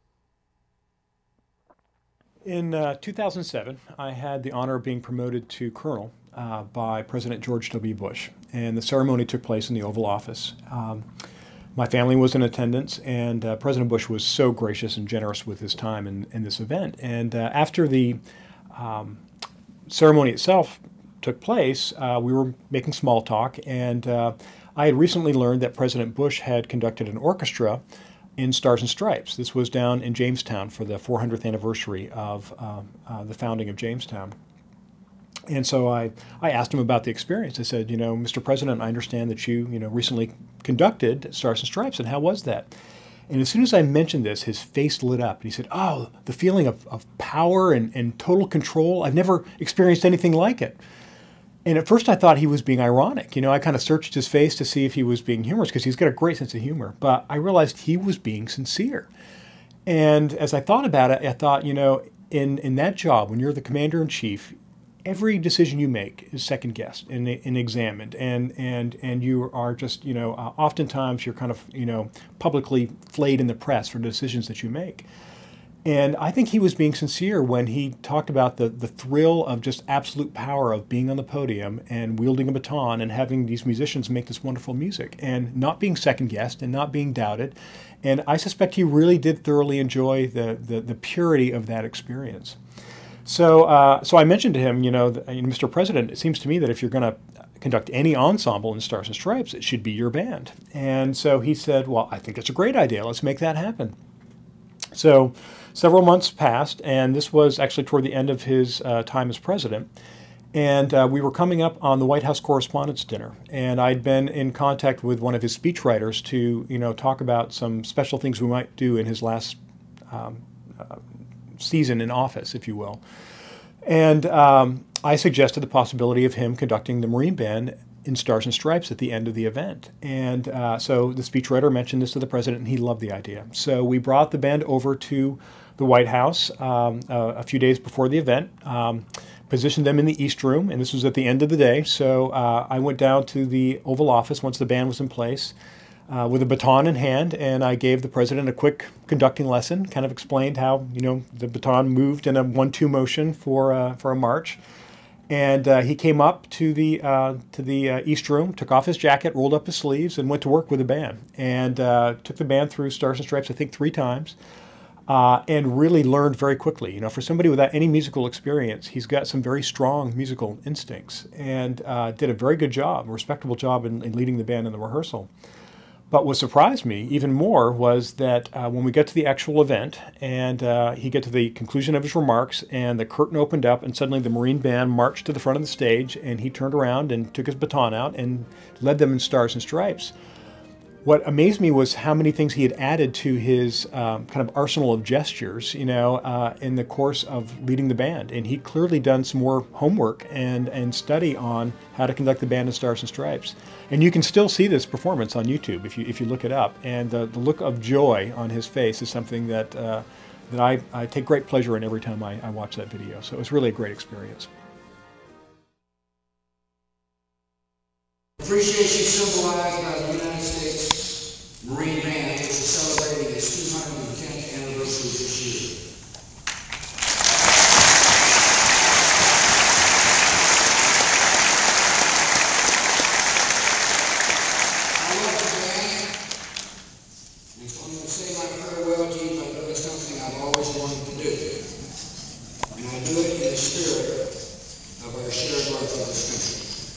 In uh, two thousand seven, I had the honor of being promoted to Colonel uh, by President George W. Bush, and the ceremony took place in the Oval Office. Um, My family was in attendance, and uh, President Bush was so gracious and generous with his time in, in this event. And uh, after the um, ceremony itself took place, uh, we were making small talk, and uh, I had recently learned that President Bush had conducted an orchestra in Stars and Stripes. This was down in Jamestown for the four hundredth anniversary of uh, uh, the founding of Jamestown. And so I, I asked him about the experience. I said, you know, Mister President, I understand that you, you know, recently conducted Stars and Stripes, and how was that? And as soon as I mentioned this, his face lit up, and he said, oh, the feeling of, of power and, and total control, I've never experienced anything like it. And at first I thought he was being ironic. You know, I kind of searched his face to see if he was being humorous, because he's got a great sense of humor. But I realized he was being sincere. And as I thought about it, I thought, you know, in, in that job, when you're the commander-in-chief, every decision you make is second-guessed and, and examined, and and and you are just, you know, uh, oftentimes you're kind of, you know, publicly flayed in the press for the decisions that you make. And I think he was being sincere when he talked about the the thrill of just absolute power of being on the podium and wielding a baton and having these musicians make this wonderful music and not being second-guessed and not being doubted. And I suspect he really did thoroughly enjoy the the, the purity of that experience. So, uh, so I mentioned to him, you know, Mister President, it seems to me that if you're going to conduct any ensemble in Stars and Stripes, it should be your band. And so he said, well, I think that's a great idea. Let's make that happen. So several months passed, and this was actually toward the end of his uh, time as president. And uh, we were coming up on the White House Correspondents' Dinner, and I'd been in contact with one of his speechwriters to, you know, talk about some special things we might do in his last um, uh, season in office, if you will. And um, I suggested the possibility of him conducting the Marine Band in Stars and Stripes at the end of the event. And uh, so the speechwriter mentioned this to the president, and he loved the idea. So we brought the band over to the White House um, uh, a few days before the event, um, positioned them in the East Room, and this was at the end of the day. So uh, I went down to the Oval Office once the band was in place, Uh, with a baton in hand, and I gave the president a quick conducting lesson, kind of explained how, you know, the baton moved in a one two motion for, uh, for a march. And uh, he came up to the, uh, to the uh, East Room, took off his jacket, rolled up his sleeves, and went to work with the band. And uh, took the band through Stars and Stripes, I think, three times, uh, and really learned very quickly. You know, for somebody without any musical experience, he's got some very strong musical instincts, and uh, did a very good job, a respectable job in, in leading the band in the rehearsal. But what surprised me even more was that uh, when we got to the actual event, and uh, he got to the conclusion of his remarks, and the curtain opened up, and suddenly the Marine Band marched to the front of the stage, and he turned around and took his baton out and led them in Stars and Stripes. What amazed me was how many things he had added to his um, kind of arsenal of gestures, you know, uh, in the course of leading the band. And he'd clearly done some more homework and, and study on how to conduct the band in Stars and Stripes. And you can still see this performance on YouTube if you, if you look it up. And the, the look of joy on his face is something that, uh, that I, I take great pleasure in every time I, I watch that video. So it was really a great experience. appreciation symbolized by the United States Marine Band, which is celebrating its two hundred tenth anniversary this year. I love the band, and so I'm going to say my farewell to you, but it's something I've always wanted to do. And I do it in the spirit of our shared love for this country.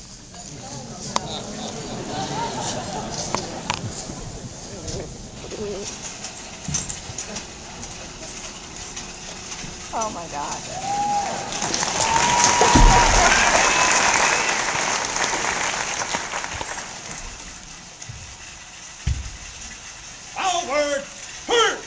Oh my God. Onward! Hurry!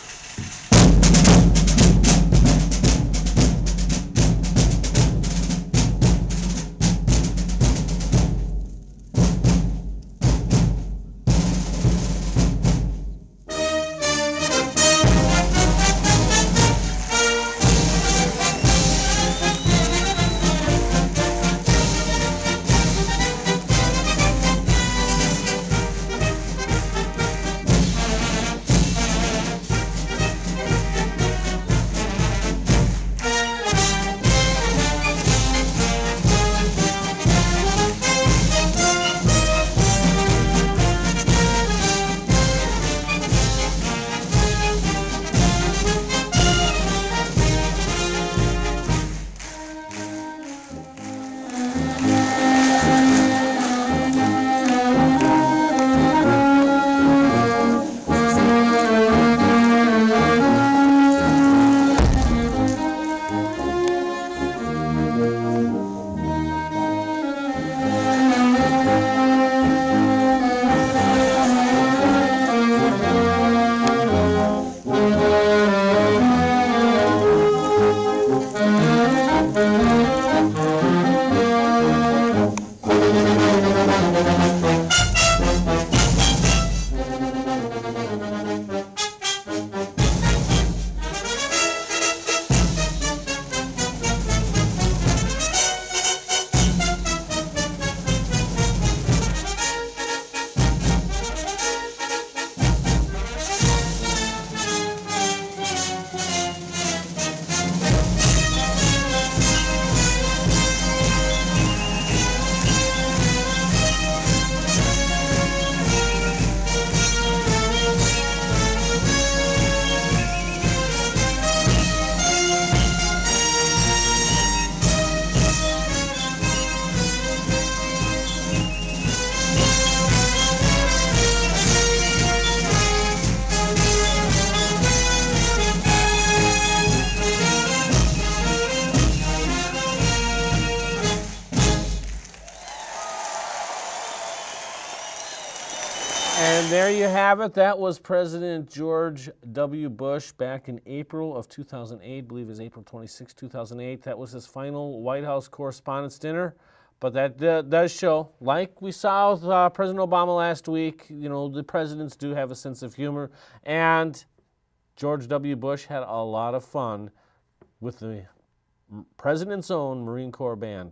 And there you have it. That was President George W. Bush back in April of two thousand eight. I believe it was April twenty-sixth, two thousand eight. That was his final White House Correspondents' Dinner. But that uh, does show, like we saw with uh, President Obama last week, you know, the presidents do have a sense of humor. And George W. Bush had a lot of fun with the president's own Marine Corps band.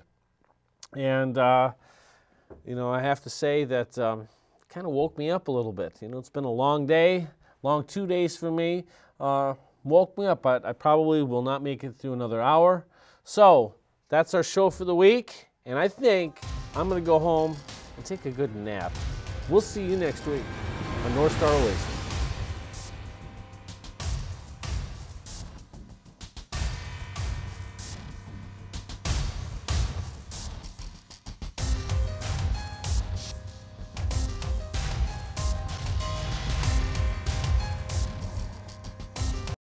And, uh, you know, I have to say that um, kind of woke me up a little bit. You know, it's been a long day, long two days for me. Uh, woke me up, but I probably will not make it through another hour. So that's our show for the week. And I think I'm going to go home and take a good nap. We'll see you next week on North Star Oasis.